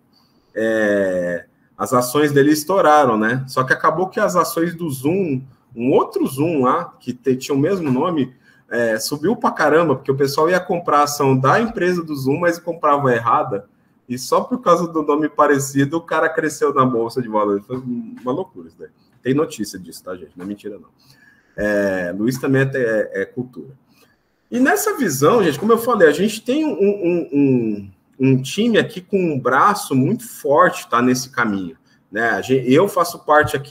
as ações dele estouraram, né? Só que acabou que as ações do Zoom, um outro Zoom lá, que tinha o mesmo nome, subiu pra caramba, porque o pessoal ia comprar a ação da empresa do Zoom, mas comprava errada, e só por causa do nome parecido, o cara cresceu na bolsa de valores. Foi uma loucura isso daí. Tem notícia disso, tá, gente? Não é mentira, não. Luiz também é cultura. E nessa visão, gente, como eu falei, a gente tem um time aqui com um braço muito forte, tá, nesse caminho, né? Eu faço parte aqui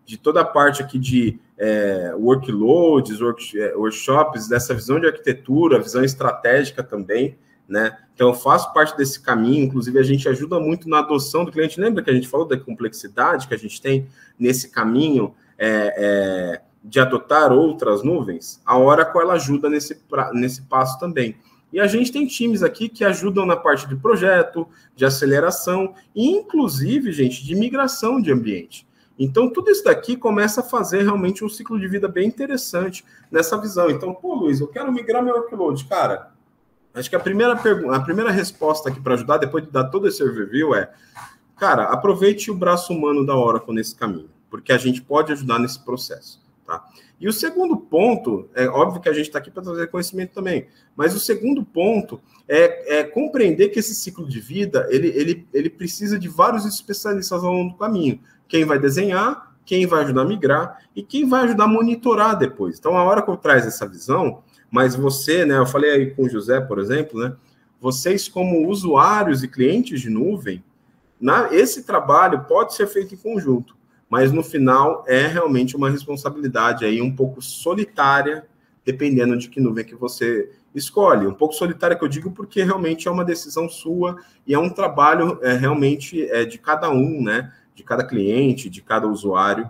de toda a parte aqui de workloads, workshops, dessa visão de arquitetura, visão estratégica também, né? Então, eu faço parte desse caminho, inclusive a gente ajuda muito na adoção do cliente. Lembra que a gente falou da complexidade que a gente tem nesse caminho de adotar outras nuvens? A Oracle, ela ajuda nesse passo também. E a gente tem times aqui que ajudam na parte de projeto, de aceleração, e inclusive, gente, de migração de ambiente. Então, tudo isso daqui começa a fazer realmente um ciclo de vida bem interessante nessa visão. Então, pô, Luiz, eu quero migrar meu workload. Cara, acho que a primeira resposta aqui para ajudar, depois de dar todo esse overview, cara, aproveite o braço humano da Oracle nesse caminho, porque a gente pode ajudar nesse processo, tá? E o segundo ponto, é óbvio que a gente está aqui para trazer conhecimento também, mas o segundo ponto é compreender que esse ciclo de vida, ele precisa de vários especialistas ao longo do caminho. Quem vai desenhar, quem vai ajudar a migrar e quem vai ajudar a monitorar depois. Então, a Oracle traz essa visão, mas você, né, eu falei aí com o José, por exemplo, né, vocês como usuários e clientes de nuvem, esse trabalho pode ser feito em conjunto, mas no final é realmente uma responsabilidade aí um pouco solitária, dependendo de que nuvem que você escolhe. Um pouco solitária que eu digo porque realmente é uma decisão sua e é um trabalho realmente de cada um, né, de cada cliente, de cada usuário,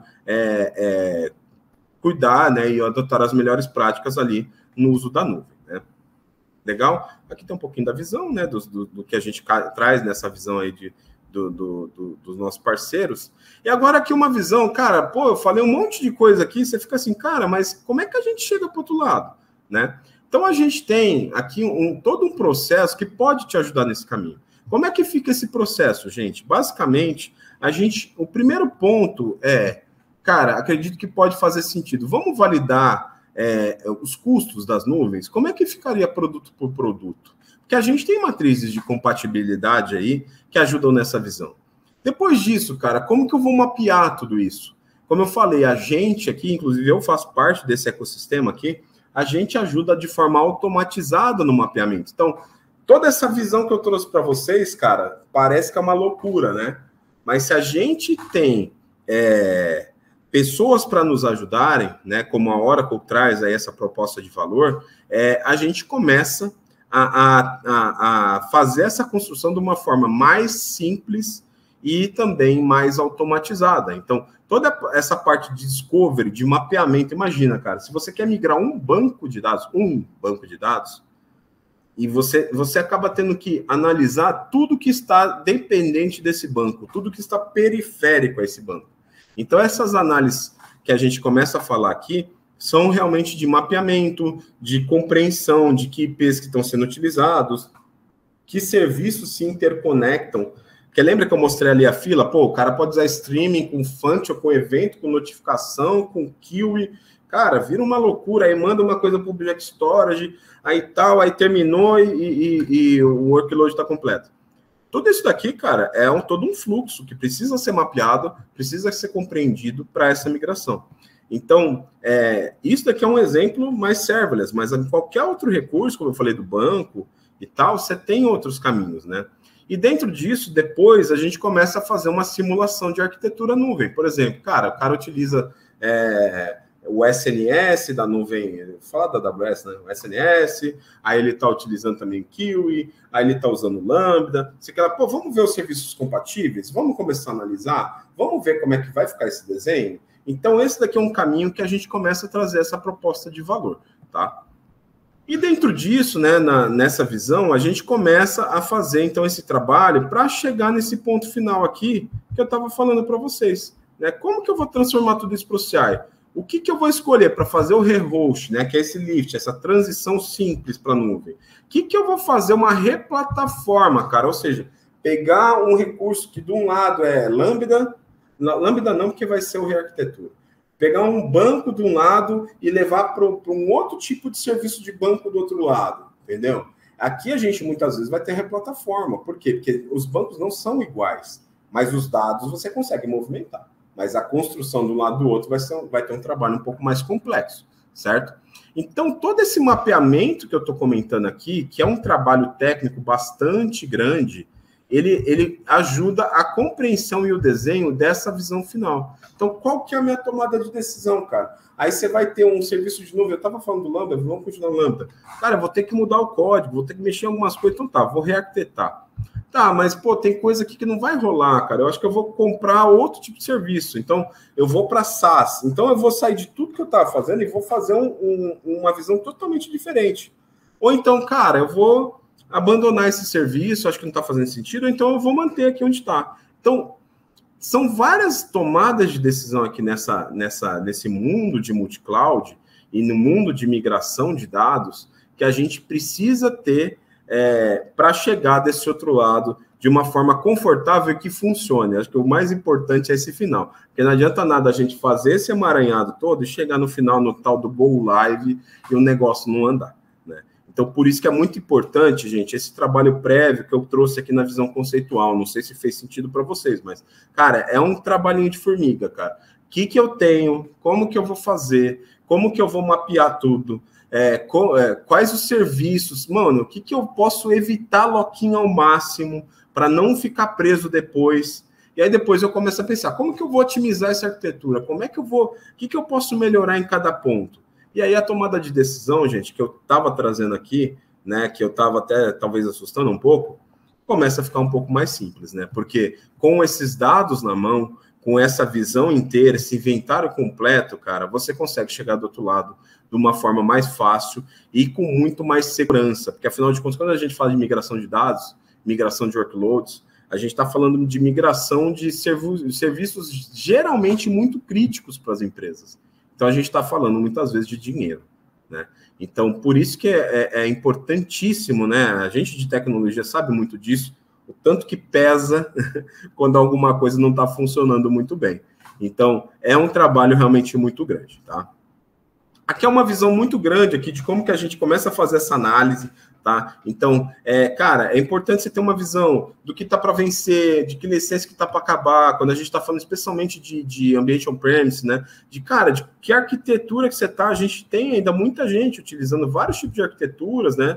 cuidar, né, e adotar as melhores práticas ali no uso da nuvem, né? Legal? Aqui tem um pouquinho da visão, né, do que a gente traz nessa visão aí dos nossos parceiros. E agora aqui uma visão, cara, pô, eu falei um monte de coisa aqui, você fica assim, cara, mas como é que a gente chega para o outro lado, né? Então a gente tem aqui todo um processo que pode te ajudar nesse caminho. Como é que fica esse processo, gente? Basicamente, o primeiro ponto cara, acredito que pode fazer sentido. Vamos validar os custos das nuvens? Como é que ficaria produto por produto? Porque a gente tem matrizes de compatibilidade aí que ajudam nessa visão. Depois disso, cara, como que eu vou mapear tudo isso? Como eu falei, a gente aqui, inclusive eu faço parte desse ecossistema aqui, a gente ajuda de forma automatizada no mapeamento. Então, toda essa visão que eu trouxe para vocês, cara, parece que é uma loucura, né? Mas se a gente tem pessoas para nos ajudarem, né, como a Oracle traz aí essa proposta de valor, a gente começa a fazer essa construção de uma forma mais simples e também mais automatizada. Então, toda essa parte de discovery, de mapeamento, imagina, cara, se você quer migrar um banco de dados, e você acaba tendo que analisar tudo que está dependente desse banco, tudo que está periférico a esse banco. Então, essas análises que a gente começa a falar aqui são realmente de mapeamento, de compreensão de que IPs que estão sendo utilizados, que serviços se interconectam. Porque lembra que eu mostrei ali a fila? Pô, o cara pode usar streaming com function, com evento, com notificação, com queue. Cara, vira uma loucura, aí manda uma coisa para o Object Storage, aí tal, aí terminou e o workload está completo. Tudo isso daqui, cara, todo um fluxo que precisa ser mapeado, precisa ser compreendido para essa migração. Então, isso daqui é um exemplo mais serverless, mas em qualquer outro recurso, como eu falei do banco e tal, você tem outros caminhos, né? E dentro disso, depois, a gente começa a fazer uma simulação de arquitetura nuvem. Por exemplo, cara, o cara utiliza o SNS da nuvem, fala da AWS, né? O SNS, aí ele está utilizando também Kiwi, aí ele está usando Lambda. Você quer, pô, vamos ver os serviços compatíveis? Vamos começar a analisar? Vamos ver como é que vai ficar esse desenho? Então, esse daqui é um caminho que a gente começa a trazer essa proposta de valor, tá? E dentro disso, né, nessa visão, a gente começa a fazer, então, esse trabalho para chegar nesse ponto final aqui que eu estava falando para vocês, né? Como que eu vou transformar tudo isso para o CI? O que eu vou escolher para fazer o rehost, né, que é esse lift, essa transição simples para a nuvem? O que eu vou fazer? Uma replataforma, cara, ou seja, pegar um recurso que de um lado é Lambda não, porque vai ser o rearquitetura. Pegar um banco de um lado e levar para um outro tipo de serviço de banco do outro lado, entendeu? Aqui a gente muitas vezes vai ter replataforma. Por quê? Porque os bancos não são iguais, mas os dados você consegue movimentar. Mas a construção de um lado do outro vai ter um trabalho um pouco mais complexo, certo? Então, todo esse mapeamento que eu estou comentando aqui, que é um trabalho técnico bastante grande, ele ajuda a compreensão e o desenho dessa visão final. Então, qual que é a minha tomada de decisão, cara? Aí você vai ter um serviço de nuvem, eu estava falando do Lambda, vamos continuar no Lambda. Cara, eu vou ter que mudar o código, vou ter que mexer em algumas coisas, então tá, vou rearquitetar. Tá, mas, pô, tem coisa aqui que não vai rolar, cara. Eu acho que eu vou comprar outro tipo de serviço. Então, eu vou para SaaS. Então, eu vou sair de tudo que eu estava fazendo e vou fazer uma visão totalmente diferente. Ou então, cara, eu vou abandonar esse serviço, acho que não está fazendo sentido, ou então eu vou manter aqui onde está. Então, são várias tomadas de decisão aqui nesse mundo de multi-cloud e no mundo de migração de dados que a gente precisa ter para chegar desse outro lado de uma forma confortável e que funcione. Acho que o mais importante é esse final. Porque não adianta nada a gente fazer esse emaranhado todo e chegar no final no tal do Go Live e o negócio não andar, né? Então, por isso que é muito importante, gente, esse trabalho prévio que eu trouxe aqui na visão conceitual. Não sei se fez sentido para vocês, mas, cara, é um trabalhinho de formiga, cara. O que eu tenho? Como que eu vou fazer? Como que eu vou mapear tudo? Quais os serviços? Mano, o que eu posso evitar lock-in ao máximo para não ficar preso depois? E aí depois eu começo a pensar, como que eu vou otimizar essa arquitetura? Como é que eu vou... O que eu posso melhorar em cada ponto? E aí a tomada de decisão, gente, que eu estava trazendo aqui, né, que eu estava até talvez assustando um pouco, começa a ficar um pouco mais simples, né? Porque com esses dados na mão, com essa visão inteira, esse inventário completo, cara, você consegue chegar do outro lado de uma forma mais fácil e com muito mais segurança. Porque, afinal de contas, quando a gente fala de migração de dados, migração de workloads, a gente está falando de migração de serviços geralmente muito críticos para as empresas. Então, a gente está falando muitas vezes de dinheiro, né? Então, por isso que é importantíssimo, né? A gente de tecnologia sabe muito disso, o tanto que pesa quando alguma coisa não está funcionando muito bem. Então, é um trabalho realmente muito grande, tá? Aqui é uma visão muito grande aqui de como que a gente começa a fazer essa análise, tá? Então, cara, é importante você ter uma visão do que está para vencer, de que licença que está para acabar, quando a gente está falando especialmente de ambiente on-premise, né? De que arquitetura que você está, a gente tem ainda muita gente utilizando vários tipos de arquiteturas, né?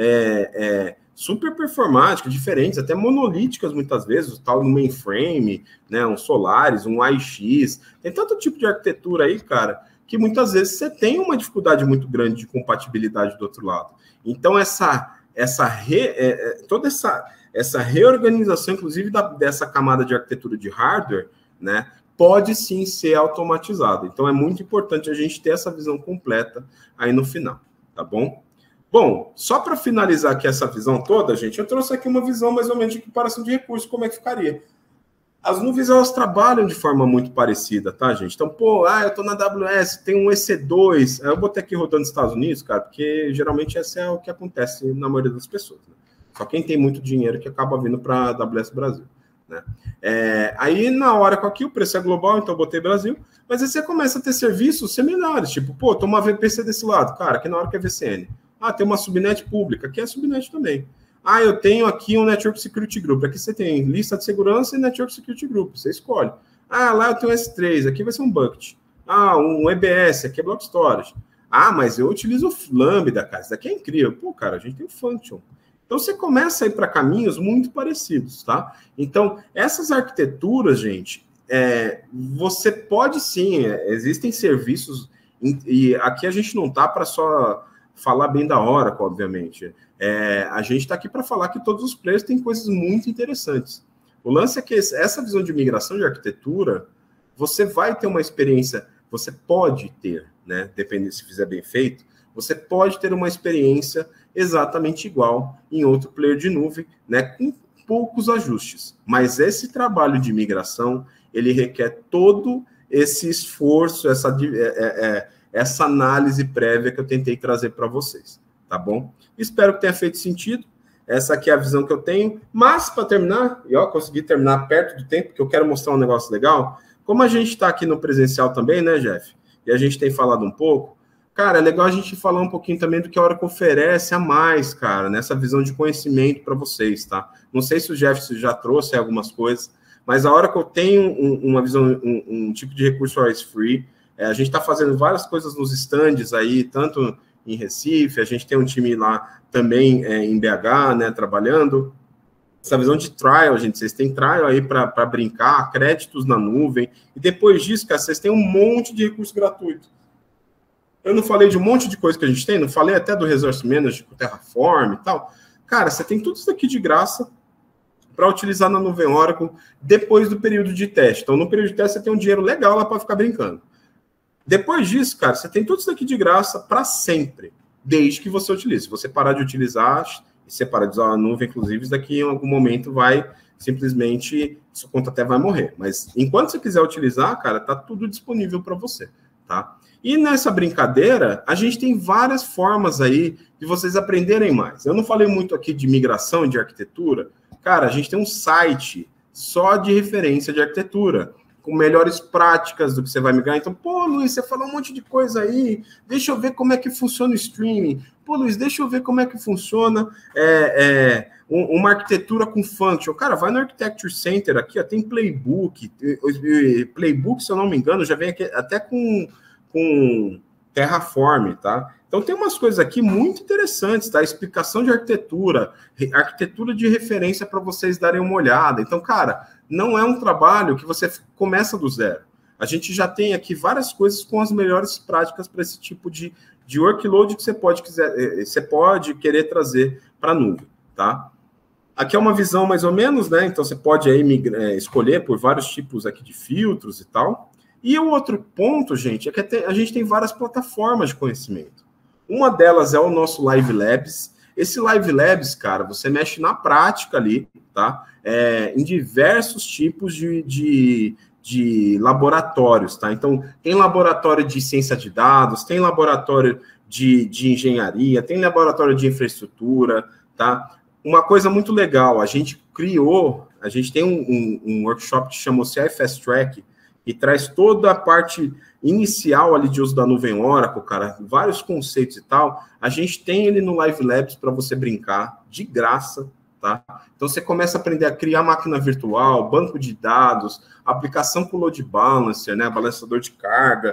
Super performáticas, diferentes, até monolíticas muitas vezes, o tal do mainframe, né? Um Solaris, um AIX, tem tanto tipo de arquitetura aí, cara, que muitas vezes você tem uma dificuldade muito grande de compatibilidade do outro lado. Então, toda essa reorganização, inclusive dessa camada de arquitetura de hardware, né, pode sim ser automatizada. Então, é muito importante a gente ter essa visão completa aí no final, tá bom? Bom, só para finalizar aqui essa visão toda, gente, eu trouxe aqui uma visão mais ou menos de equiparação de recursos, como é que ficaria. As nuvens, elas trabalham de forma muito parecida, tá, gente? Então, eu estou na AWS, tem um EC2, eu botei aqui rodando nos Estados Unidos, cara, porque geralmente esse é o que acontece na maioria das pessoas, né? Só quem tem muito dinheiro que acaba vindo para a AWS Brasil, né? Aí, na hora com aqui, o preço é global, então eu botei Brasil, mas aí você começa a ter serviços similares, tipo, tem uma VPC desse lado, cara, aqui na hora que é VCN. Tem uma subnet pública, aqui é subnet também. Eu tenho aqui um Network Security Group. Aqui você tem lista de segurança e Network Security Group. Você escolhe. Lá eu tenho S3. Aqui vai ser um bucket. Um EBS. Aqui é Block Storage. Mas eu utilizo o Lambda, cara. Isso daqui é incrível. Cara, a gente tem o Function. Então, você começa a ir para caminhos muito parecidos, tá? Então, essas arquiteturas, gente, você pode sim, existem serviços, e aqui a gente não está para só falar bem da Oracle, obviamente. A gente está aqui para falar que todos os players têm coisas muito interessantes. O lance é que essa visão de migração de arquitetura, você vai ter uma experiência, você pode ter, né? Dependendo se fizer bem feito, você pode ter uma experiência exatamente igual em outro player de nuvem, né? Com poucos ajustes. Mas esse trabalho de migração, ele requer todo esse esforço, essa análise prévia que eu tentei trazer para vocês, tá bom? Espero que tenha feito sentido. Essa aqui é a visão que eu tenho. Mas, para terminar, consegui terminar perto do tempo, porque eu quero mostrar um negócio legal. Como a gente está aqui no presencial também, né, Jeff? E a gente tem falado um pouco, cara, é legal a gente falar um pouquinho também do que a Oracle oferece a mais, cara, nessa visão de conhecimento para vocês, tá? Não sei se o Jeff já trouxe algumas coisas, mas a Oracle tem uma visão, um tipo de recurso RS Free. A gente está fazendo várias coisas nos stands aí, tanto em Recife, a gente tem um time lá também em BH, né, trabalhando. essa visão de trial, gente. Vocês têm trial aí para brincar, créditos na nuvem. E depois disso, cara, vocês têm um monte de recurso gratuito. Eu não falei de um monte de coisa que a gente tem, não falei até do Resource Manager, com Terraform e tal. Cara, você tem tudo isso aqui de graça para utilizar na nuvem Oracle depois do período de teste. Então, no período de teste, você tem um dinheiro legal lá para ficar brincando. Depois disso, cara, você tem tudo isso aqui de graça para sempre, desde que você utilize. Se você parar de utilizar, e você parar de usar a nuvem, inclusive, isso daqui em algum momento vai simplesmente, sua conta até vai morrer. Mas enquanto você quiser utilizar, cara, tá tudo disponível para você, tá? E nessa brincadeira, a gente tem várias formas aí de vocês aprenderem mais. Eu não falei muito aqui de migração de arquitetura. Cara, a gente tem um site só de referência de arquitetura, com melhores práticas do que você vai migrar. Então, pô, Luiz, você falou um monte de coisa aí, deixa eu ver como é que funciona o streaming. Pô, Luiz, deixa eu ver como é que funciona uma arquitetura com function. Cara, vai no Architecture Center aqui, ó, tem playbook. Playbook, se eu não me engano, já vem aqui até com Terraform, tá? Então, tem umas coisas aqui muito interessantes, tá? Explicação de arquitetura de referência para vocês darem uma olhada. Então, cara, não é um trabalho que você começa do zero. A gente já tem aqui várias coisas com as melhores práticas para esse tipo de workload que você pode querer trazer para a nuvem, tá? Aqui é uma visão mais ou menos, né? Então, você pode aí escolher por vários tipos aqui de filtros e tal. E o outro ponto, gente, é que a gente tem várias plataformas de conhecimento. Uma delas é o nosso Live Labs. Esse Live Labs, cara, você mexe na prática ali, tá? Em diversos tipos de laboratórios, tá? Então, tem laboratório de ciência de dados, tem laboratório de engenharia, tem laboratório de infraestrutura, tá? Uma coisa muito legal, a gente tem um workshop que chama CI Fast Track, e traz toda a parte inicial ali de uso da nuvem Oracle, cara, vários conceitos e tal. A gente tem ele no Live Labs para você brincar, de graça, tá? Então, você começa a aprender a criar máquina virtual, banco de dados, aplicação com load balancer, né, balanceador de carga,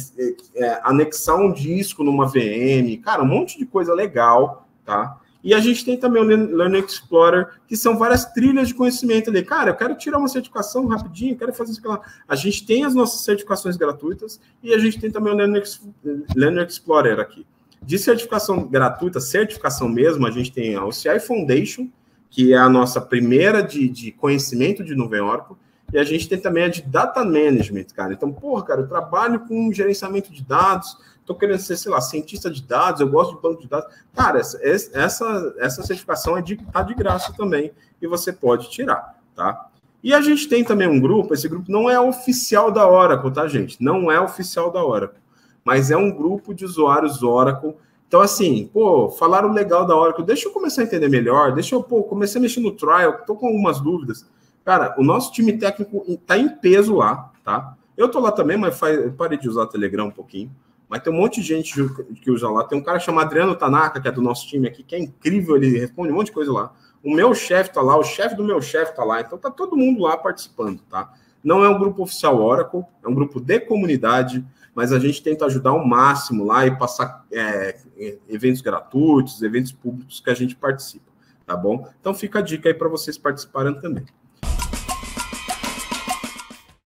anexar um disco numa VM, cara, um monte de coisa legal, tá? E a gente tem também o Learning Explorer, que são várias trilhas de conhecimento ali. Cara, eu quero tirar uma certificação rapidinho, quero fazer isso lá. A gente tem as nossas certificações gratuitas e a gente tem também o Learning Explorer aqui. De certificação gratuita, certificação mesmo, a gente tem a OCI Foundation, que é a nossa primeira de conhecimento de nuvem Oracle, e a gente tem também a de Data Management, cara. Então, porra, cara, eu trabalho com gerenciamento de dados, estou querendo ser, sei lá, cientista de dados, eu gosto de banco de dados. Cara, essa certificação tá de graça também, e você pode tirar, tá? E a gente tem também um grupo, esse grupo não é oficial da Oracle, tá, gente? Não é oficial da Oracle, mas é um grupo de usuários Oracle. Então, assim, pô, falaram legal da Oracle, deixa eu começar a entender melhor, comecei a mexer no trial, estou com algumas dúvidas. Cara, o nosso time técnico está em peso lá, tá? Eu estou lá também, mas parei de usar o Telegram um pouquinho. Mas tem um monte de gente que usa lá. Tem um cara chamado Adriano Tanaka, que é do nosso time aqui, que é incrível, ele responde um monte de coisa lá. O meu chefe está lá, o chefe do meu chefe está lá. Então tá todo mundo lá participando, tá? Não é um grupo oficial Oracle, é um grupo de comunidade, mas a gente tenta ajudar ao máximo lá e passar eventos gratuitos, eventos públicos que a gente participa, tá bom? Então fica a dica aí para vocês participarem também.